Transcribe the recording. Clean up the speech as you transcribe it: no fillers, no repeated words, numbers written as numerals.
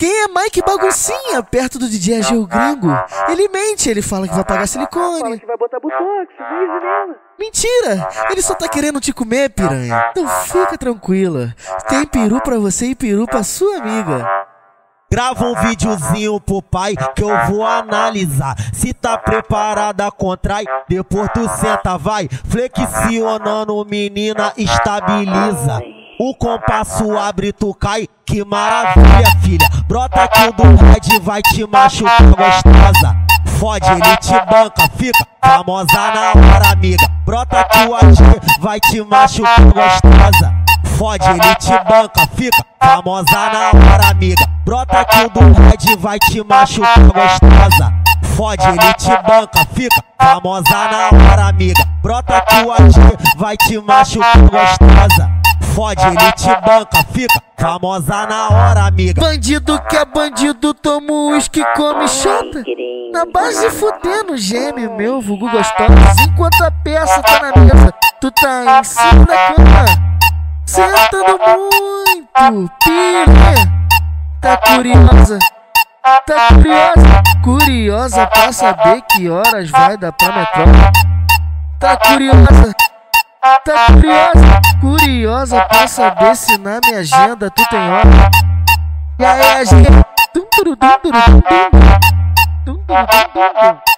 Quem é Mike Baguncinha perto do DJ Ageu Gringo? Ele mente, ele fala que vai pagar silicone. Fala que vai botar botox, laser nela. Mentira! Ele só tá querendo te comer, piranha. Então fica tranquila. Tem peru pra você e peru pra sua amiga. Grava um videozinho pro pai que eu vou analisar. Se tá preparada, contrai, depois tu senta, vai. Flexionando, menina, estabiliza. O compasso abre, tu cai, que maravilha, filha. Brota que o do Red vai te machucar, gostosa. Fode, ele te banca, fica famosa na hora, amiga. Brota que o AG vai te machucar, gostosa. Fode, ele te banca, fica famosa na hora, amiga. Brota que o do Red vai te machucar, gostosa. Fode, ele te banca, fica famosa na hora, amiga. Brota que o AG vai te machucar, gostosa. Fode, ele te banca, fica famosa na hora, amiga. Bandido que é bandido, toma uísque, come chata. Na base fudendo, geme meu, vulgo gostosa. Enquanto a peça tá na mesa, tu tá em cima da cama, sentando muito, piranha. Tá curiosa? Tá curiosa? Curiosa pra saber que horas vai dar pra metrópole? Tá curiosa? Tá curiosa? Curiosa pra saber se na minha agenda tu tem hora? E aí, a gente...